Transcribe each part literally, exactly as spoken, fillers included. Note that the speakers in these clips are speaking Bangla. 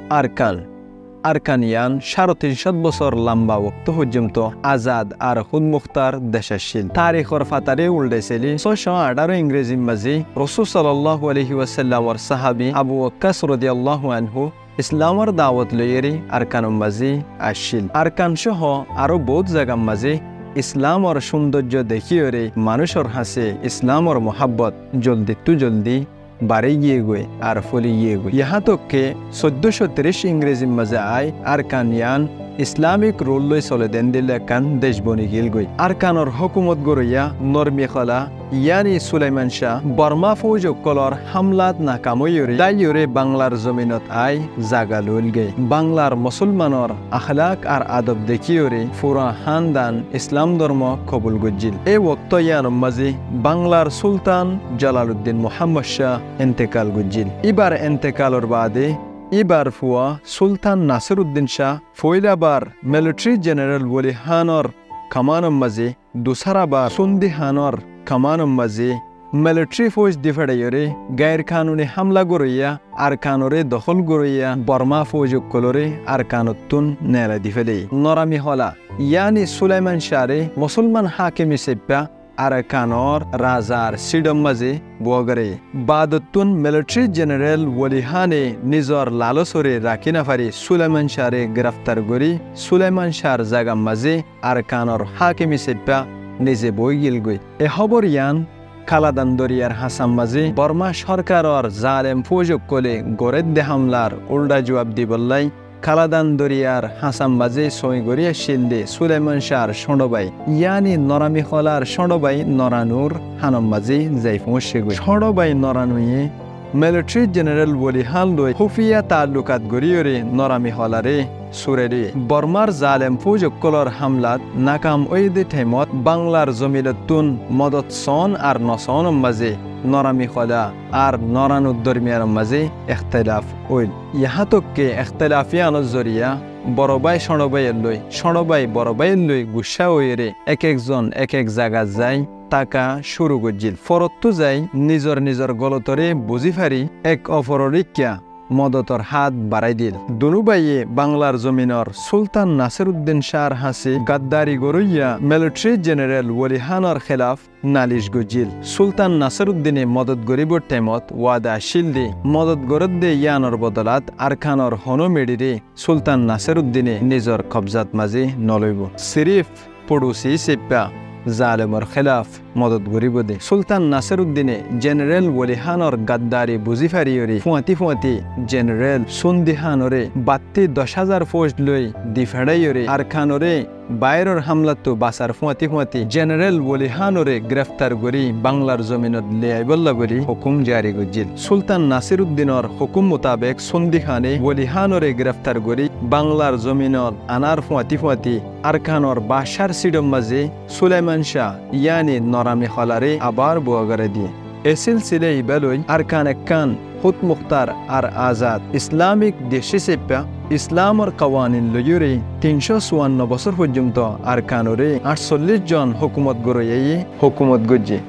আরকান আরকান ইয়ান সাড়ে তিনশো বছর লম্বা ওক্ত পর্যন্ত আজাদ আর হুদমুখতার দেশাশীল তারিখর ফাতারে উল্ডেছিলি ছয়শো আঠারো ইংরেজি মাঝি রসুল সাল্লাল্লাহু আলাইহি ওয়াসাল্লামর সাহাবী আবু ওয়াক্কাস রাদিয়াল্লাহু আনহু ইসলামর দাওয়াত লইয়েরি আরকানুম মাঝি আসছিল। আরকান সহ আরো বহুত জায়গার মাঝে ইসলামর সৌন্দর্য দেখিয়রে মানুষের হাসে ইসলামর মোহাব্বত জলদি তু জলদি বাড়ে গিয়ে গই আর ফলি গিয়ে গই ইহা তককে চোদ্দশো ত্রিশ ইংরেজি মাঝে আয় আরকান ইয়ান ইসলামিক রুল লই চলে দেন দিলে কান দেশ বনি গিল গই আরকানর হুকুমত গরইয়া নরমিখলা ইয়ানি সুলাইমান শাহ বর্মা ফৌজ কলর হামলাত নাকাময়রে দাইয়রে বাংলার জমিনত আয় জাগা লইল গে বাংলার মুসলমানর আখলাক আর আদব দেখিয়রে পুরা খানদান ইসলাম ধর্ম কবুল গজিল। এই ওক্ত ইয়ান মাঝে বাংলার সুলতান জালালউদ্দিন মুহাম্মদ শাহ ইন্তেকাল গজিল। এবার ইন্তেকালর বাদে এবার ফুয়া সুলতান নাসিরউদ্দিন শাহ ফয়লাবার মিলিটারি জেনারেল ওলি খানর কামানম মাঝে দুসারাবার সন্ধি খানর কামানম মাঝে মিলিটারি ফৌজ দিফাড়াইরে গায়ের কানুনে হামলা গড়ইয়া আর কানরে দখল গড়ইয়া বর্মা ফৌজ কলরে আর কানতুন নেলা দিফেলে নরামি হলা ইয়ানি সুলাইমান শাহরে মুসলমান হাকিমি সেপ্পা আর কানর রাজার সিডম মাঝে বগরে বাদতুন মিলিটারি জেনারেল ওলি খানে নিজর লালসরে রাখি নাফারি সুলাইমান শাহরে গ্রেফতার করি সুলাইমান শাহর জাগা মাঝে আর কানর হাকিমি সেপ্পা নিজে বই গিল গই। এ খবর ইয়ান খালাদান দরিয়ার হাসাম মাঝে বর্মা সরকারর জালেম ফৌজক কলে গরেদ দে হামলার উল্টা জবাব দিবল্লাই খালাদান দরিয়ার হাসাম মাঝে সই গড়িয়া শিলদে সুলাইমান শাহর সন্ডবাই ইয়ানি নরামি খলার সন্ডবাই নরানুর হানম মাঝে যাই পৌঁছে গই সন্ডবাই নরানুয়ে মিলিটারি জেনারেল ওলি খান লই হুফিয়া তালুকাত গড়িয়রে নরামি হলারে সুরেরে বর্মার জালেম ফৌজক কলর হামলাত নাকাম ওইদে ঠাইমত বাংলার জমিলতুন মদত সন আর নসন মাঝে নরামি খলা আর নরানুর দরমিয়ার মাঝে ইখতিলাফ হইল। ইহা তককে ইখতিলাফিয়ানোর জরিয়া বড়বাই সণবাই লই সণবাই বড়বাই লই গুসা হইরে এক একজন এক এক জায়গা যায় টাকা শুরু গজিল ফরত্তু যাই নিজর নিজর গলতরে বুঝি ফারি এক অপরিক্যা মদতর হাত বাড়াই দিল। দুনুবাইয়ে বাংলার জমিনর সুলতান নাসিরউদ্দিন শাহর হাসি গাদ্দারি গরইয়া মিলিটারি জেনারেল ওলি খানর খেলাফ নালিশ গজিল। সুলতান নাসিরউদ্দিনে মদত গরিবর টাইমত ওয়াদা শিলদে মদত গরদ দে ইয়ানর বদলাত আরকানর হনো মেডিরে সুলতান নাসিরউদ্দিনে নিজর কবজাত মাঝে নলইব সিরিফ পড়ুসি সেপ্পা জালেমর খেলাফ মদত গরিব দে সুলতান নাসিরউদ্দিনে জেনারেল ওলি খানর গাদ্দারি বুঝি ফারিয়রে ফুয়াতি ফুয়াতি জেনারেল সুন্দি খানরে বাত্তি দশ হাজার ফৌজ লই দিফাড়াইয়রে আর খানরে বাইরের হামলাতো বাসার ফুয়াতি ফুয়াতি জেনারেল ওলি খানরে গ্রেফতার করি বাংলার জমিনত লিয়াইবল্লা করি হুকুম জারি গজিল। সুলতান নাসিরউদ্দিনর হুকুম মোতাবেক সুন্দি খানে ওলি খানরে গ্রেফতার করি বাংলার জমিনত আনার ফুয়াতি ফুয়াতি আর খানর বাসার সিডম মাঝে সুলাইমান শাহ ইয়ানি নরামি খলারে আবার বুয়াগরে দিয়ে এ সিলসিলে ইবেলই আরকান একান হুত মুখতার আর আজাদ ইসলামিক দেশে সেপ্পা ইসলামর কাওয়ানিন লইরে তিনশো চুয়ান্ন বছর পর্যন্ত আরকানরে আটচল্লিশ জন হুকুমত গড়িয়ে হুকুমত গজ্জে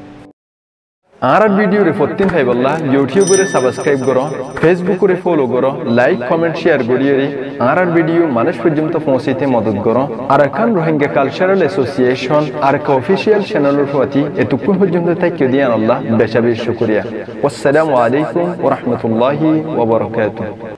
আর ভিডিও রে ফতিন ফাইবল্লাহ ইউটিউবে সাবস্ক্রাইব করো ফেসবুকে ফলো করো লাইক কমেন্ট শেয়ার করিয়ে আর ভিডিও মানুষ পর্যন্ত পৌঁছাইতে মদত করো। আরকান রোহিঙ্গা কালচারাল অ্যাসোসিয়েশন আরকা অফিসিয়াল চ্যানেলের প্রতি এতক্ষণ পর্যন্ত তাইকে দিয়ান আল্লাহ বেশা বেশ শুকরিয়া। আসসালামু আলাইকুম ওয়া রাহমাতুল্লাহি ওয়া বারাকাতুহু।